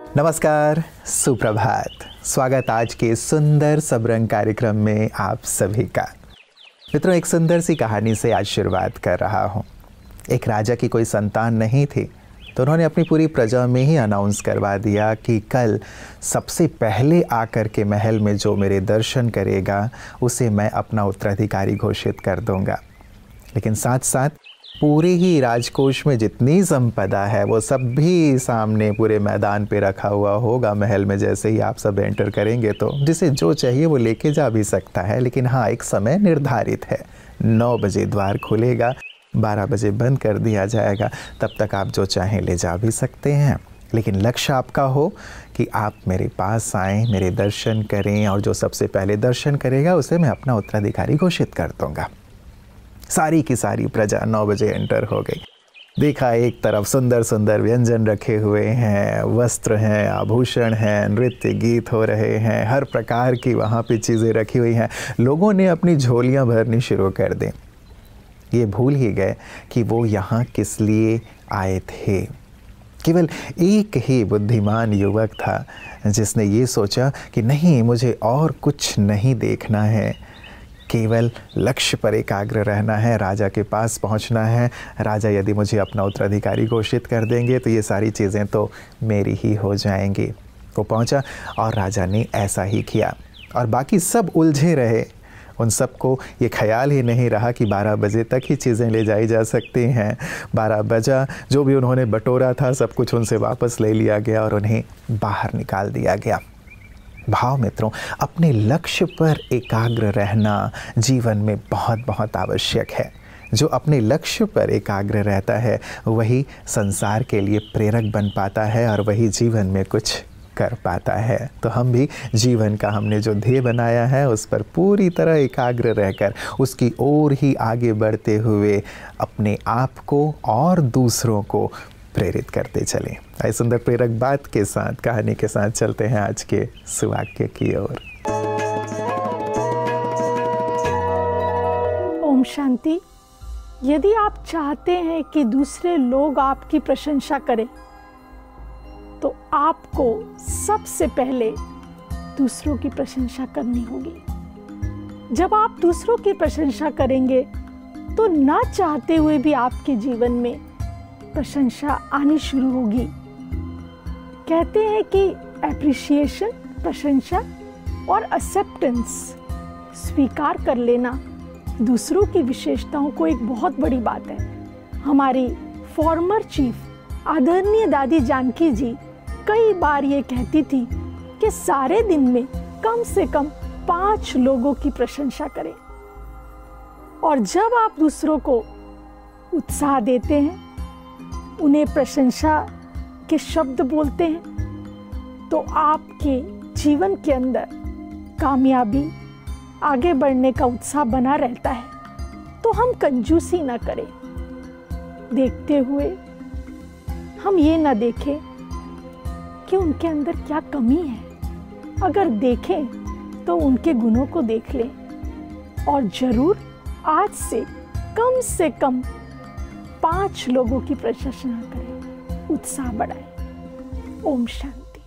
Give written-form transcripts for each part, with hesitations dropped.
नमस्कार, सुप्रभात। स्वागत आज के सुंदर सबरंग कार्यक्रम में आप सभी का। मित्रों, एक सुंदर सी कहानी से आज शुरुआत कर रहा हूँ। एक राजा की कोई संतान नहीं थी, तो उन्होंने अपनी पूरी प्रजा में ही अनाउंस करवा दिया कि कल सबसे पहले आकर के महल में जो मेरे दर्शन करेगा उसे मैं अपना उत्तराधिकारी घोषित कर दूंगा। लेकिन साथ साथ पूरे ही राजकोष में जितनी संपदा है वो सब भी सामने पूरे मैदान पे रखा हुआ होगा महल में। जैसे ही आप सब एंटर करेंगे तो जिसे जो चाहिए वो लेके जा भी सकता है, लेकिन हाँ, एक समय निर्धारित है। 9 बजे द्वार खुलेगा, 12 बजे बंद कर दिया जाएगा। तब तक आप जो चाहें ले जा भी सकते हैं, लेकिन लक्ष्य आपका हो कि आप मेरे पास आएँ, मेरे दर्शन करें, और जो सबसे पहले दर्शन करेगा उसे मैं अपना उत्तराधिकारी घोषित कर दूँगा। सारी की सारी प्रजा 9 बजे एंटर हो गई। देखा, एक तरफ सुंदर सुंदर व्यंजन रखे हुए हैं, वस्त्र हैं, आभूषण हैं, नृत्य गीत हो रहे हैं, हर प्रकार की वहाँ पे चीज़ें रखी हुई हैं। लोगों ने अपनी झोलियाँ भरनी शुरू कर दी। ये भूल ही गए कि वो यहाँ किस लिए आए थे। केवल एक ही बुद्धिमान युवक था जिसने ये सोचा कि नहीं, मुझे और कुछ नहीं देखना है, केवल लक्ष्य पर एकाग्र रहना है, राजा के पास पहुंचना है। राजा यदि मुझे अपना उत्तराधिकारी घोषित कर देंगे तो ये सारी चीज़ें तो मेरी ही हो जाएंगी। वो पहुंचा और राजा ने ऐसा ही किया, और बाकी सब उलझे रहे। उन सबको ये ख्याल ही नहीं रहा कि 12 बजे तक ही चीज़ें ले जाई जा सकती हैं। 12 बजा, जो भी उन्होंने बटोरा था सब कुछ उनसे वापस ले लिया गया और उन्हें बाहर निकाल दिया गया। भाव मित्रों, अपने लक्ष्य पर एकाग्र रहना जीवन में बहुत बहुत आवश्यक है। जो अपने लक्ष्य पर एकाग्र रहता है वही संसार के लिए प्रेरक बन पाता है और वही जीवन में कुछ कर पाता है। तो हम भी जीवन का हमने जो ध्येय बनाया है उस पर पूरी तरह एकाग्र रहकर उसकी ओर ही आगे बढ़ते हुए अपने आप को और दूसरों को प्रेरित करते चलें। ऐसी सुंदर प्रेरक बात के साथ, कहानी के साथ चलते हैं आज के सुवाक्य की ओर। ओम शांति। यदि आप चाहते हैं कि दूसरे लोग आपकी प्रशंसा करें तो आपको सबसे पहले दूसरों की प्रशंसा करनी होगी। जब आप दूसरों की प्रशंसा करेंगे तो ना चाहते हुए भी आपके जीवन में प्रशंसा आनी शुरू होगी। कहते हैं कि एप्रिसिएशन, प्रशंसा और एक्सेप्टेंस, स्वीकार कर लेना दूसरों की विशेषताओं को एक बहुत बड़ी बात है। हमारी फॉर्मर चीफ आदरणीय दादी जानकी जी कई बार ये कहती थी कि सारे दिन में कम से कम 5 लोगों की प्रशंसा करें। और जब आप दूसरों को उत्साह देते हैं, उन्हें प्रशंसा के शब्द बोलते हैं, तो आपके जीवन के अंदर कामयाबी, आगे बढ़ने का उत्साह बना रहता है। तो हम कंजूसी ना करें। देखते हुए हम ये ना देखें कि उनके अंदर क्या कमी है। अगर देखें तो उनके गुणों को देख लें, और जरूर आज से कम 5 लोगों की प्रशंसा करें, उत्साह बढ़ाएं। ओम शांति।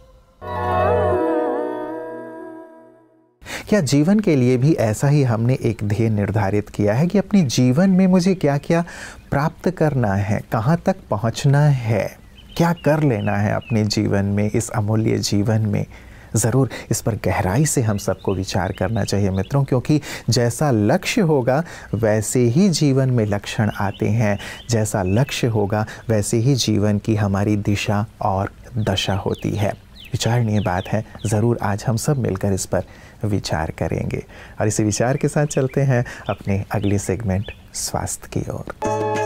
क्या जीवन के लिए भी ऐसा ही हमने एक ध्येय निर्धारित किया है कि अपने जीवन में मुझे क्या क्या प्राप्त करना है, कहाँ तक पहुँचना है, क्या कर लेना है अपने जीवन में, इस अमूल्य जीवन में? ज़रूर इस पर गहराई से हम सबको विचार करना चाहिए मित्रों, क्योंकि जैसा लक्ष्य होगा वैसे ही जीवन में लक्षण आते हैं। जैसा लक्ष्य होगा वैसे ही जीवन की हमारी दिशा और दशा होती है। विचारणीय बात है। ज़रूर आज हम सब मिलकर इस पर विचार करेंगे, और इसी विचार के साथ चलते हैं अपने अगले सेगमेंट स्वास्थ्य की ओर।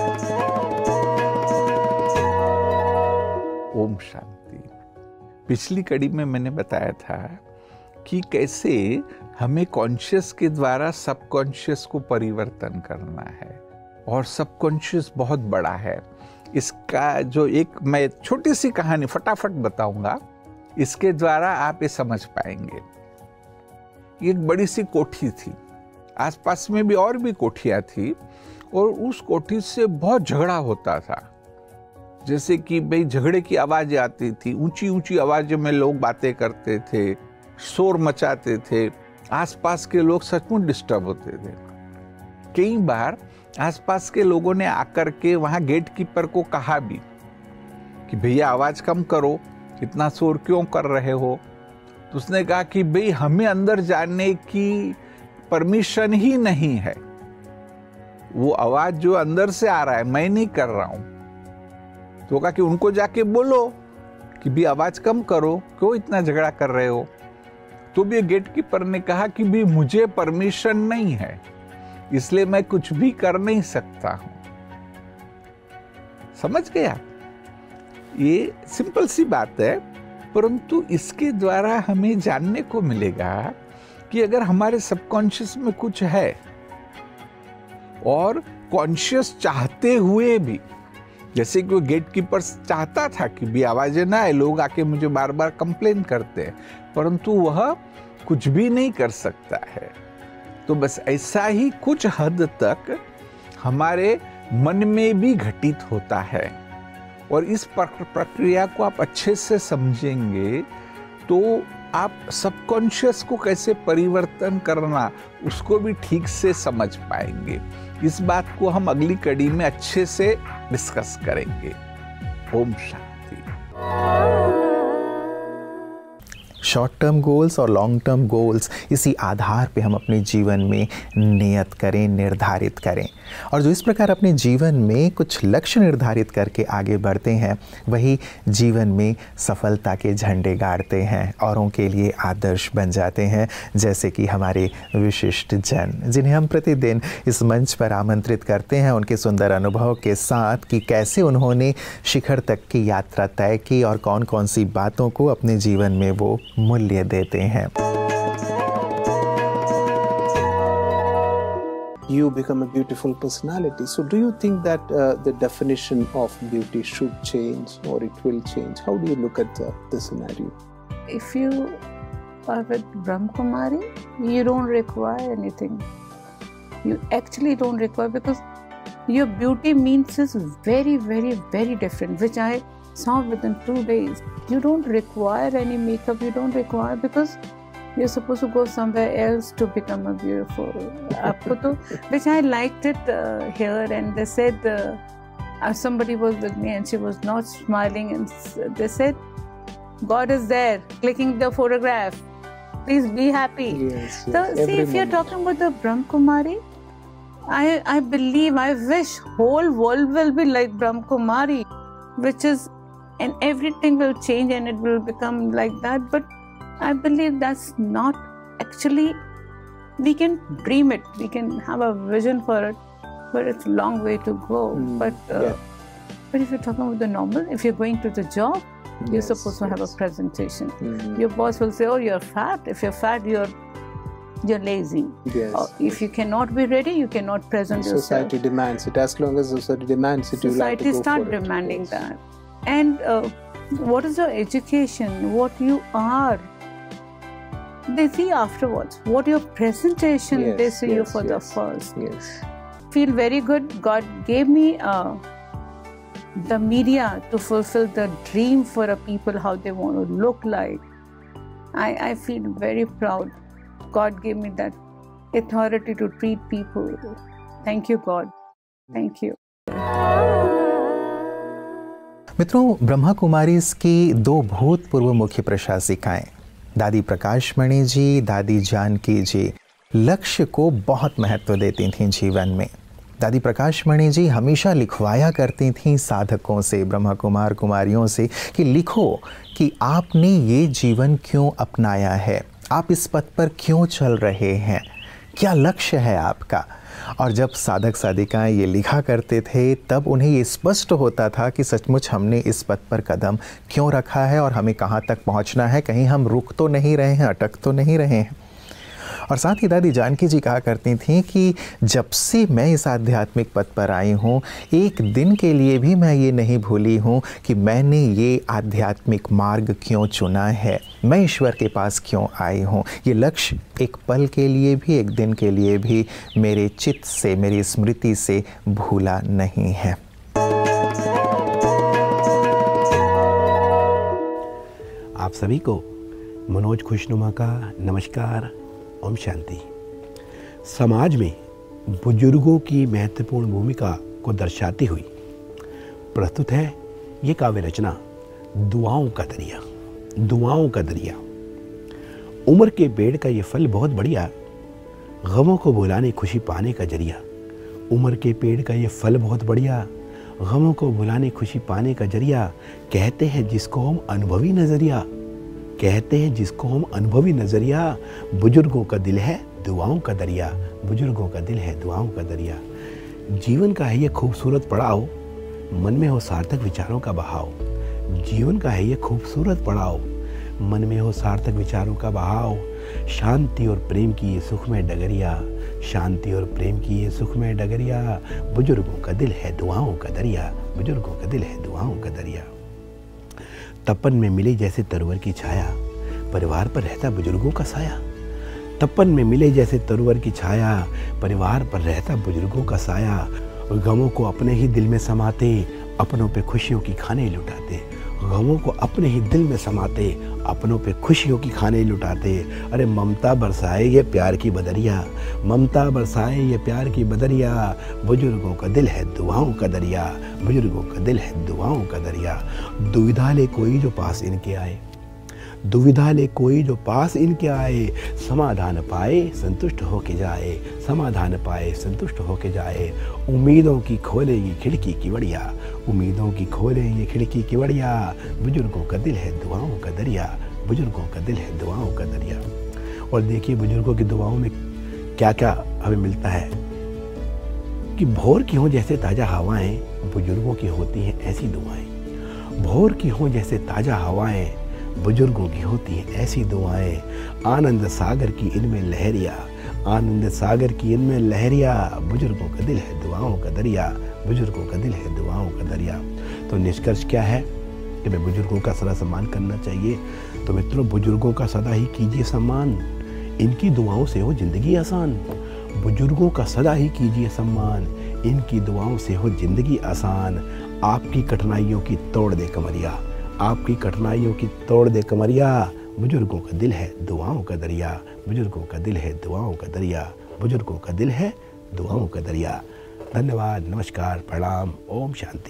ओम शांति। पिछली कड़ी में मैंने बताया था कि कैसे हमें कॉन्शियस के द्वारा सबकॉन्शियस को परिवर्तन करना है, और सबकॉन्शियस बहुत बड़ा है। इसका जो एक मैं छोटी सी कहानी फटाफट बताऊंगा, इसके द्वारा आप ये समझ पाएंगे। एक बड़ी सी कोठी थी, आसपास में भी और भी कोठियां थी, और उस कोठी से बहुत झगड़ा होता था। जैसे कि भाई झगड़े की आवाज़ें आती थी, ऊंची ऊंची आवाज़ों में लोग बातें करते थे, शोर मचाते थे, आसपास के लोग सचमुच डिस्टर्ब होते थे। कई बार आसपास के लोगों ने आकर के वहाँ गेट कीपर को कहा भी कि भैया आवाज़ कम करो, इतना शोर क्यों कर रहे हो। तो उसने कहा कि भाई हमें अंदर जाने की परमिशन ही नहीं है, वो आवाज़ जो अंदर से आ रहा है मैं नहीं कर रहा हूँ। तो कहा कि उनको जाके बोलो कि भी आवाज़ कम करो, क्यों इतना झगड़ा कर रहे हो। तो भी गेट कीपर ने कहा कि भी मुझे परमिशन नहीं है, इसलिए मैं कुछ भी कर नहीं सकता हूं। समझ गया? ये सिंपल सी बात है, परंतु इसके द्वारा हमें जानने को मिलेगा कि अगर हमारे सबकॉन्शियस में कुछ है और कॉन्शियस चाहते हुए भी, जैसे कि वो गेट कीपर चाहता था कि भी आवाजें ना आए, लोग आके मुझे बार बार कंप्लेन करते हैं, परंतु वह कुछ भी नहीं कर सकता है। तो बस ऐसा ही कुछ हद तक हमारे मन में भी घटित होता है, और इस प्रक्रिया को आप अच्छे से समझेंगे तो आप सबकॉन्शियस को कैसे परिवर्तन करना उसको भी ठीक से समझ पाएंगे। इस बात को हम अगली कड़ी में अच्छे से डिस्कस करेंगे। Om Shanti. Short term goals और लॉन्ग टर्म गोल्स, इसी आधार पे हम अपने जीवन में नियत करें, निर्धारित करें। और जो इस प्रकार अपने जीवन में कुछ लक्ष्य निर्धारित करके आगे बढ़ते हैं, वही जीवन में सफलता के झंडे गाड़ते हैं, औरों के लिए आदर्श बन जाते हैं। जैसे कि हमारे विशिष्ट जन, जिन्हें हम प्रतिदिन इस मंच पर आमंत्रित करते हैं, उनके सुंदर अनुभव के साथ कि कैसे उन्होंने शिखर तक की यात्रा तय की और कौन कौन सी बातों को अपने जीवन में वो मूल्य देते हैं। You become a beautiful personality. So do you think that the definition of beauty should change or it will change? How do you look at the scenario? If you are with Brahma Kumari, you don't require anything. You actually don't require, because your beauty means is very, very, very different, which I saw within 2 days. You don't require any makeup, you don't require, because you're supposed to go somewhere else to become a beautiful. Which I liked it here, and they said somebody was with me and she was not smiling, and they said, God is there, clicking the photograph. Please be happy. Yes, So see, if you're talking about the Brahma Kumari, I believe, I wish whole world will be like Brahma Kumari, which is, and everything will change and it will become like that. But I believe that's not actually, we can dream it, we can have a vision for it, but it's a long way to go. But if you're talking about the normal, if you're going to the job, you're supposed to have a presentation. Your boss will say, oh, you're fat. If you're fat, you're lazy. Yes. Or if you cannot be ready, you cannot present yourself. Society demands it. As long as society demands it, you like to Society go start for it. demanding Yes. that. And what is your education, what you are, they see afterwards. What your presentation, Yes, they see you yes, for the yes. first. Yes. Feel very good. God gave me the media to fulfill the dream for a people, how they want to look like. I feel very proud. God gave me that authority to treat people. Thank you, God. Thank you. मित्रों, ब्रह्मा कुमारीज की 2 भूतपूर्व मुख्य प्रशासिकाएं, दादी प्रकाशमणि जी, दादी जानकी जी, लक्ष्य को बहुत महत्व देती थीं जीवन में। दादी प्रकाशमणि जी हमेशा लिखवाया करती थीं साधकों से, ब्रह्मा कुमार कुमारियों से, कि लिखो कि आपने ये जीवन क्यों अपनाया है, आप इस पथ पर क्यों चल रहे हैं, क्या लक्ष्य है आपका। और जब साधक साधिकाएं ये लिखा करते थे, तब उन्हें ये स्पष्ट होता था कि सचमुच हमने इस पथ पर कदम क्यों रखा है और हमें कहाँ तक पहुँचना है, कहीं हम रुक तो नहीं रहे हैं, अटक तो नहीं रहे हैं। और साथ ही दादी जानकी जी कहा करती थीं कि जब से मैं इस आध्यात्मिक पथ पर आई हूँ, एक दिन के लिए भी मैं ये नहीं भूली हूँ कि मैंने ये आध्यात्मिक मार्ग क्यों चुना है, मैं ईश्वर के पास क्यों आई हूँ। ये लक्ष्य एक पल के लिए भी, एक दिन के लिए भी मेरे चित्त से, मेरी स्मृति से भूला नहीं है। आप सभी को मनोज खुशनुमा का नमस्कार। ओम शांति। समाज में बुजुर्गों की महत्वपूर्ण भूमिका को दर्शाती हुई प्रस्तुत है ये काव्य रचना दुआओं का दरिया। दुआओं का दरिया। उम्र के पेड़ का ये फल बहुत बढ़िया, गमों को भुलाने खुशी पाने का जरिया। उम्र के पेड़ का ये फल बहुत बढ़िया, गमों को भुलाने खुशी पाने का जरिया। कहते हैं जिसको हम अनुभवी नजरिया, कहते हैं जिसको हम अनुभवी नजरिया। बुजुर्गों का दिल है दुआओं का दरिया, बुजुर्गों का दिल है दुआओं का दरिया। जीवन का है ये खूबसूरत पड़ाव, मन में हो सार्थक विचारों का बहाव। जीवन का है ये खूबसूरत पड़ाव, मन में हो सार्थक विचारों का बहाव। शांति और प्रेम की ये सुखमय डगरिया, शांति और प्रेम की ये सुखमय डगरिया। बुजुर्गों का दिल है दुआओं का दरिया, बुजुर्गों का दिल है दुआओं का दरिया। तपन में मिले जैसे तरवर की छाया, परिवार पर रहता बुजुर्गों का साया। तपन में मिले जैसे तरवर की छाया, परिवार पर रहता बुजुर्गों का साया। गमों को अपने ही दिल में समाते, अपनों पे खुशियों की खाने लुटाते। गमों को अपने ही दिल में समाते, अपनों पे खुशियों की खाने लुटाते। अरे ममता बरसाए ये प्यार की बदरिया, ममता बरसाए ये प्यार की बदरिया। बुजुर्गों का दिल है दुआओं का दरिया, बुजुर्गों का दिल है दुआओं का दरिया। दुविधा ले कोई जो पास इनके आए, दुविधा ले कोई जो पास इनके आए। समाधान पाए संतुष्ट होके जाए, समाधान पाए संतुष्ट होके जाए। उम्मीदों की खोले ये खिड़की की बढ़िया, उम्मीदों की खोले ये खिड़की की बढ़िया। बुजुर्गों का दिल है दुआओं का दरिया, बुजुर्गों का दिल है दुआओं का दरिया। और देखिए बुजुर्गों की दुआओं में क्या क्या हमें मिलता है कि भोर की हों जैसे ताज़ा हवाएं, बुजुर्गों की होती हैं ऐसी दुआएं। भोर की हों जैसे ताज़ा हवाएं, बुजुर्गों की होती हैं ऐसी दुआएं। आनंद सागर की इनमें लहरिया, आनंद सागर की इनमें लहरिया। बुजुर्गों का दिल है दुआओं का दरिया, बुजुर्गों का दिल है दुआओं का दरिया। तो निष्कर्ष क्या है कि हमें बुजुर्गों का सदा सम्मान करना चाहिए। तो मित्रों, बुजुर्गों का सदा ही कीजिए सम्मान, इनकी दुआओं से हो जिंदगी आसान। बुजुर्गों का सदा ही कीजिए सम्मान, इनकी दुआओं से हो जिंदगी आसान। आपकी कठिनाइयों की तोड़ दे कमरिया, आपकी कठिनाइयों की तोड़ दे कमरिया। बुजुर्गों का दिल है दुआओं का दरिया, बुजुर्गों का दिल है दुआओं का दरिया, बुजुर्गों का दिल है दुआओं का दरिया। धन्यवाद, नमस्कार, प्रणाम, ओम शांति।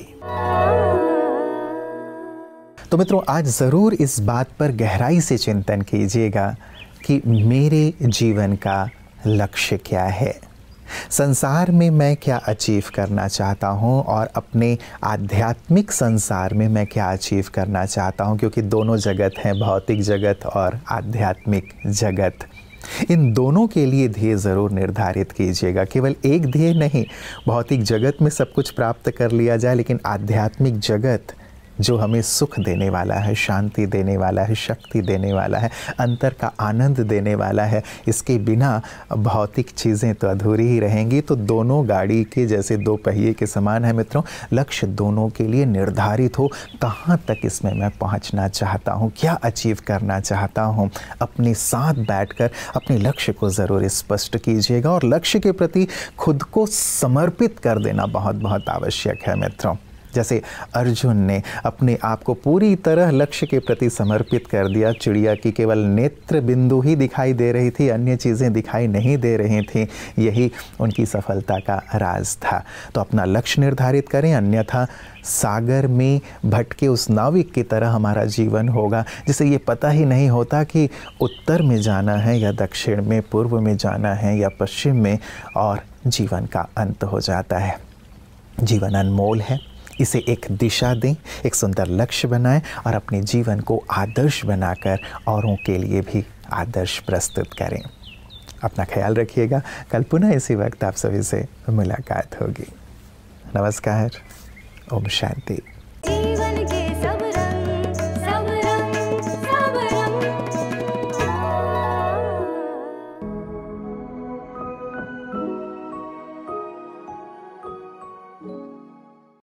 तो मित्रों, आज ज़रूर इस बात पर गहराई से चिंतन कीजिएगा कि मेरे जीवन का लक्ष्य क्या है, संसार में मैं क्या अचीव करना चाहता हूँ और अपने आध्यात्मिक संसार में मैं क्या अचीव करना चाहता हूँ। क्योंकि दोनों जगत हैं, भौतिक जगत और आध्यात्मिक जगत। इन दोनों के लिए ध्येय ज़रूर निर्धारित कीजिएगा। केवल एक ध्येय नहीं, भौतिक जगत में सब कुछ प्राप्त कर लिया जाए, लेकिन आध्यात्मिक जगत जो हमें सुख देने वाला है, शांति देने वाला है, शक्ति देने वाला है, अंतर का आनंद देने वाला है, इसके बिना भौतिक चीज़ें तो अधूरी ही रहेंगी। तो दोनों गाड़ी के जैसे दो पहिए के समान है मित्रों। लक्ष्य दोनों के लिए निर्धारित हो, कहाँ तक इसमें मैं पहुँचना चाहता हूँ, क्या अचीव करना चाहता हूँ। अपने साथ बैठकर अपने लक्ष्य को ज़रूर स्पष्ट कीजिएगा और लक्ष्य के प्रति खुद को समर्पित कर देना बहुत बहुत आवश्यक है मित्रों। जैसे अर्जुन ने अपने आप को पूरी तरह लक्ष्य के प्रति समर्पित कर दिया। चिड़िया की केवल नेत्र बिंदु ही दिखाई दे रही थी, अन्य चीज़ें दिखाई नहीं दे रही थीं। यही उनकी सफलता का राज था। तो अपना लक्ष्य निर्धारित करें, अन्यथा सागर में भटके उस नाविक की तरह हमारा जीवन होगा, जिसे ये पता ही नहीं होता कि उत्तर में जाना है या दक्षिण में, पूर्व में जाना है या पश्चिम में, और जीवन का अंत हो जाता है। जीवन अनमोल है, इसे एक दिशा दें, एक सुंदर लक्ष्य बनाएं और अपने जीवन को आदर्श बनाकर औरों के लिए भी आदर्श प्रस्तुत करें। अपना ख्याल रखिएगा। कल पुनः इसी वक्त आप सभी से मुलाकात होगी। नमस्कार, ओम शांति।